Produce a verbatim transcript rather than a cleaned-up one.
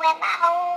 แล้วมาเอา